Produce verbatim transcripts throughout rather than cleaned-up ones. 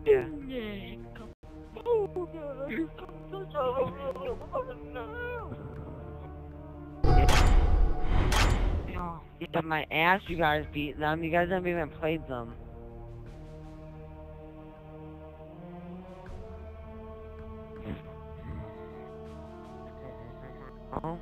Yeah. Yeah, my ass, you guys beat them. You guys haven't even played them. Oh.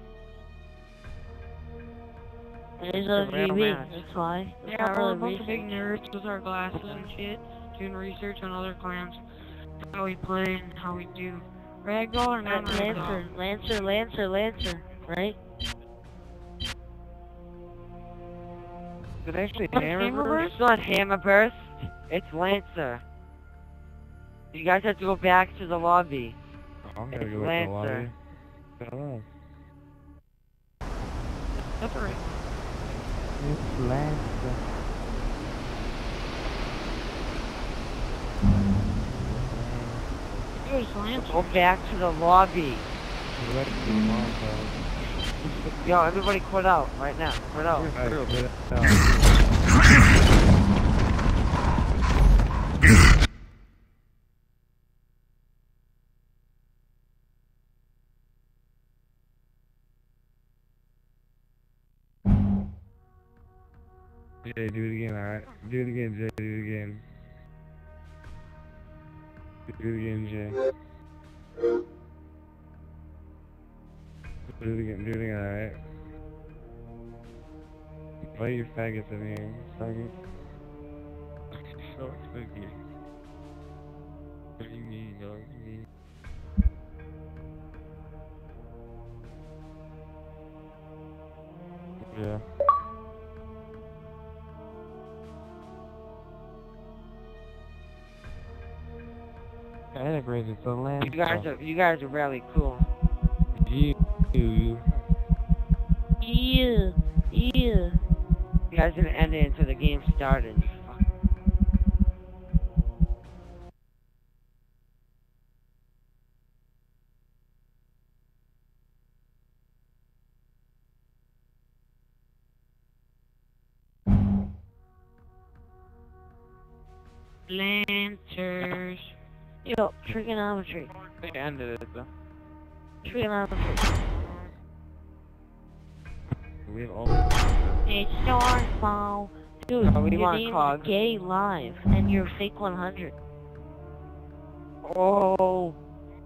It's on G B, that's why. It's Yeah, not we're a really bunch of big recent. nerds with our glasses and shit, doing research on other clans, how we play and how we do ragdoll and Lan- non-ragdoll. Lancer, Lancer, Lancer, Lancer, right? Is it actually What, Hammerburst? Hammerburst? It's not Hammerburst. It's Lancer. You guys have to go back to the lobby. I'm gonna It's go back to the Lancer. lobby. I don't know. That's right. It's Lancer. It was Lancer. Go back to the lobby. Go back to the lobby. Yo, everybody quit out right now. Quit out. I quit out. Jay, do it again, alright? Do it again, Jay, do it again. Do it again, Jay. Do it again, do it again, alright? Why are you faggots in here? Faggot? So spooky. What do you mean, dog? What do you mean? Yeah. Categories is the land. You guys are you guys are really cool. You, you, Yeah, yeah. You guys didn't end it until the game started. Fuck. Lancers. Yo, trigonometry. They ended it though. Trigonometry. We have all. It's Starfall. Dude, Oh, we your want name's Cog. Gay Live, and you're fake one hundred. Oh.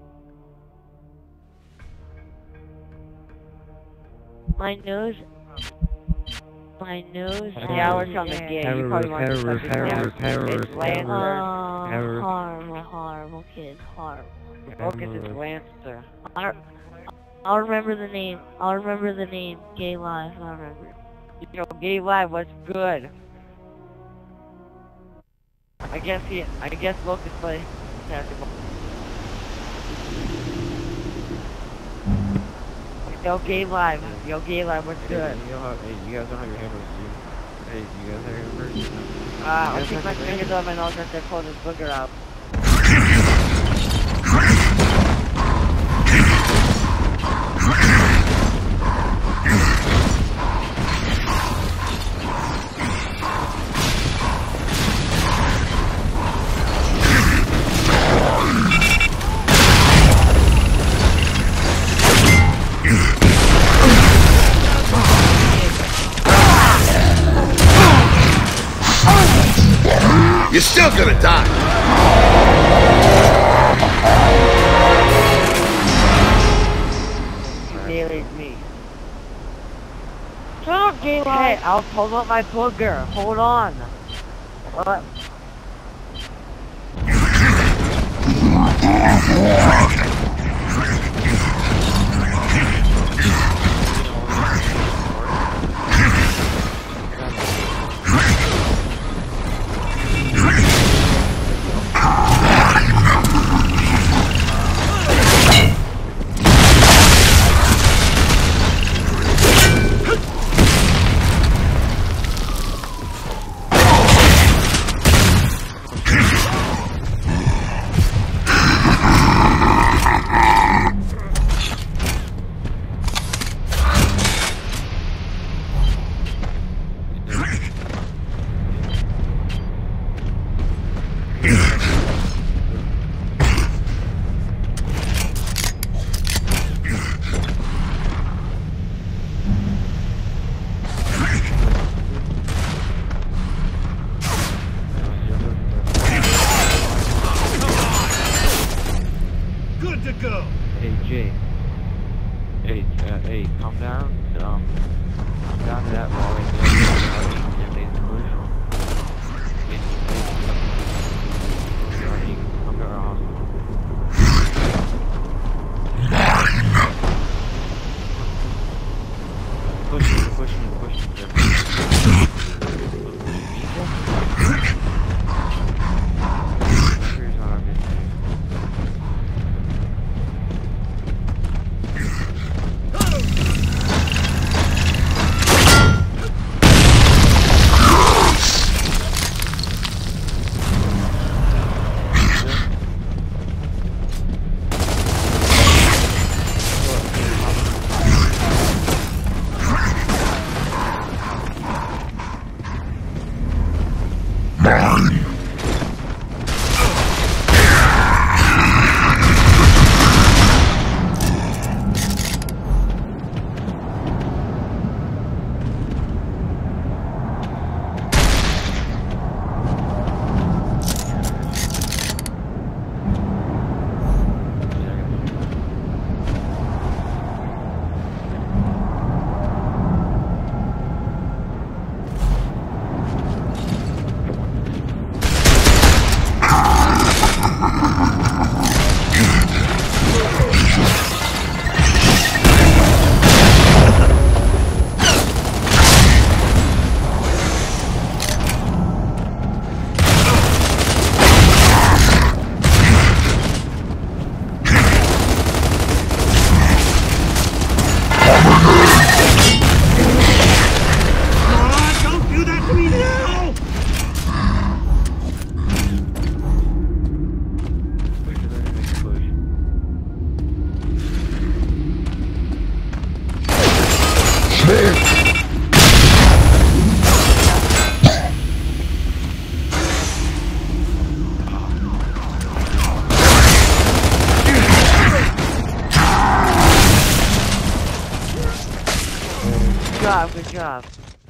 My nose... My nose... Yeah, has- we're on the yeah. game. You probably want to Terrorist, shut it down. terrorist, terrorist, It's Lancer. Oh, Terrorist. horrible, horrible kid, horrible. Focus is Lancer. I'll, I'll remember the name. I'll remember the name. Gay Live. I'll remember. Yo, Gay Live was good. I guess he, I guess Locust play basketball. Yo, Gay Live. Yo, Gay Live was good. You, don't have, hey, you guys don't have your hammers, do you? Hey, you guys have your hammers? Ah, I'll take my fingers off my nose and then pull this booger out. You're still gonna die. Nearly me. Shut up, Gay Hey, Live. I'll pull out my booger. Hold on. What? Hey, calm down. Um, calm down to that wall right there. And they push. Get come to our hospital. Push me, push me, push me. Here's not our business. Good job, good job.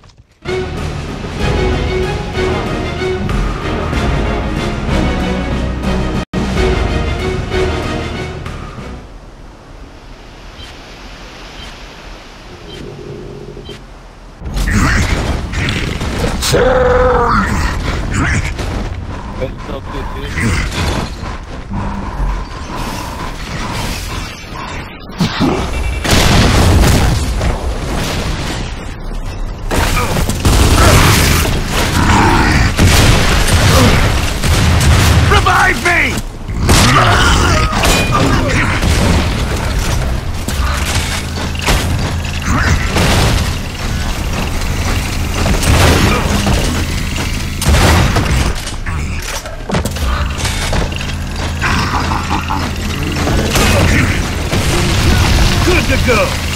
Let's talk to this. Revive me! Good to go!